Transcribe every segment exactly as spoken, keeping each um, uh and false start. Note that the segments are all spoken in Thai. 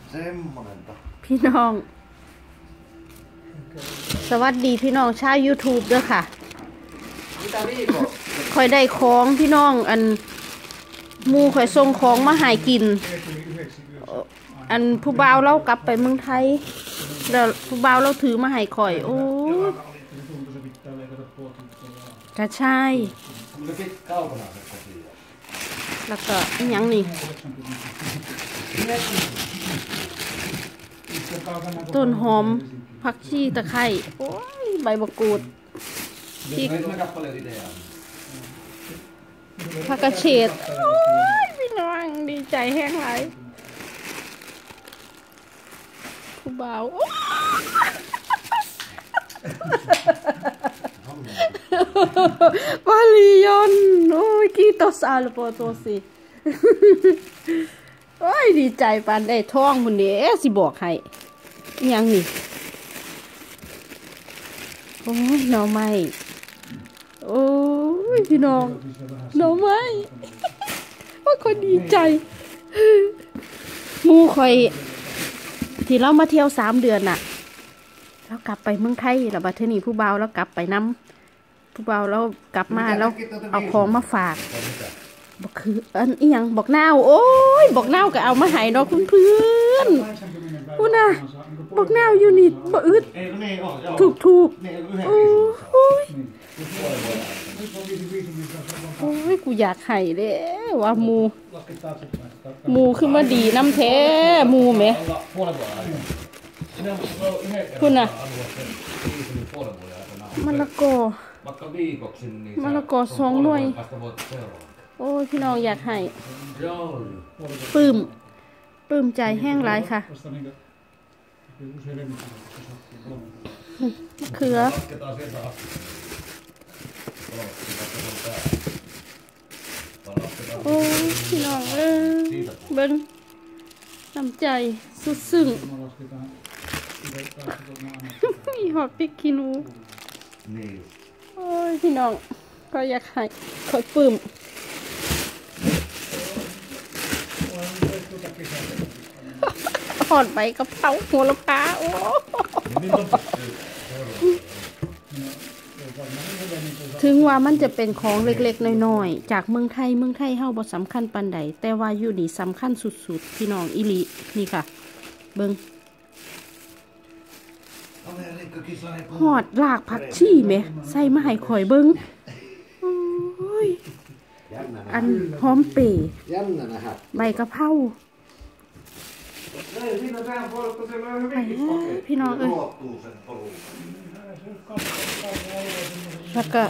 พี่น้องสวัสดีพี่น้องชาว ยูทูบ ด้วยค่ะคอยได้ของพี่น้องอันมูคอยส่งของมาหายกินอันผู้บ่าวเรากลับไปเมืองไทยแล้วผู้บ่าวเราถือมาหายข่อยโอ้กระชายแล้วก็ยังนี่ต้นหอมผักชีตะไคร้โอ้ยใบมะกรูดพริกผักกระเฉดโอ้ยพี่น้องดีใจแห้งไหลผู้บ่าววาลียอนโอ้ยกีโตซาลโปโตสิโอ้ยดีใจปานได้ท้องคนนี้สิบอกให้ยังนี่โอ้ยหน่อไม้โอ้ยพี่น้องหน่อไม้โอ้ยคนดีใจมูคอยที่เรามาเที่ยวสามเดือนน่ะเรากลับไปเมืองไทยแล้วบัดเทอนี้ผู้บ่าวเรากลับไปน้ำผู้บ่าวเรากลับมาแล้วเอาของมาฝากบอกคืออันอีหยังบอกนาวโอ้ยบอกนาวก็เอามาให้เนาะเพื่อนๆพูดนะบอกนาวอยู่นี่บ่อึดถูกถูกโอ้ยโอ้ยกูอยากให้เด้ว่ามูมูขึ้นมาดีน้ำแท้มูไหมคุณน่ะมะละกอมะละกอสองหน่วยโอ้ยพี่น้องอยากให้ปลื้มปลื้มใจแห้งหลายค่ะมะเขือโอ้ยพี่น้องเอ้ยเบิ้งน้ำใจสุดซึ้งมีหอดพริกขี้หนูโอ้ยพี่น้องก็อยากให้คอยปลื้มหอดใบกะเพราหัวละพาโอ้ถึงว่ามันจะเป็นของเล็กๆน้อยๆจากเมืองไทยเมืองไทยเฮาบ่สำคัญปานใดแต่ว่าอยู่นี่สำคัญสุดๆพี่น้องอิลินี่ค่ะเบิ่งหอดลากผักชีไหมใส่มาให้ข่อยเบิ่งโอ้ยอันหอมเป๋ใบกะเพราพี่น้องเอ้ยแล้วก็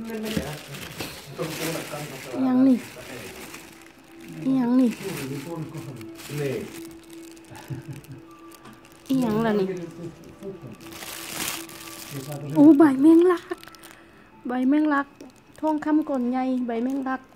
ยังนี่ยังนี่อีหยังล่ะนี่โอ้ใบแมงลักใบแมงลักทองคำก่อนใหญ่ใบแมงลัก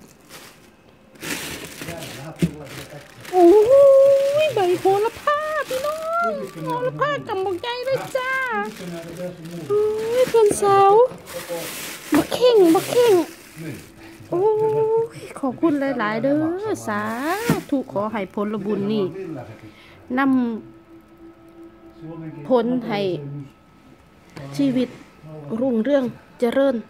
โอ้ยใบโหระพาพี่น้องโหระพากำบอกใหญ่เลยจ้าโอ้ยเพื่อนสาวบักเข่งบักเข่งโอ้ยขอบคุณหลายๆเด้อสาธุขอให้ผลบุญนี่นำผลให้ชีวิตรุ่งเรืองเจริญ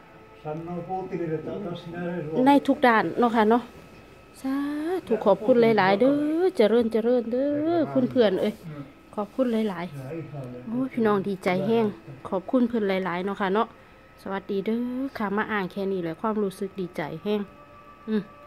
ในทุกด้านเนาะค่ะเนาะสาธุขอบคุณหลายๆเด้อเจริญเจริญเด้อคุณเพื่อนเอ้ยขอบคุณหลายๆโอ้พี่น้องดีใจแห้งขอบคุณเพื่อนหลายๆเนาะค่ะเนาะสวัสดีเด้อค่ะมาอ่านแค่นี้แหละความรู้สึกดีใจแห้งอืม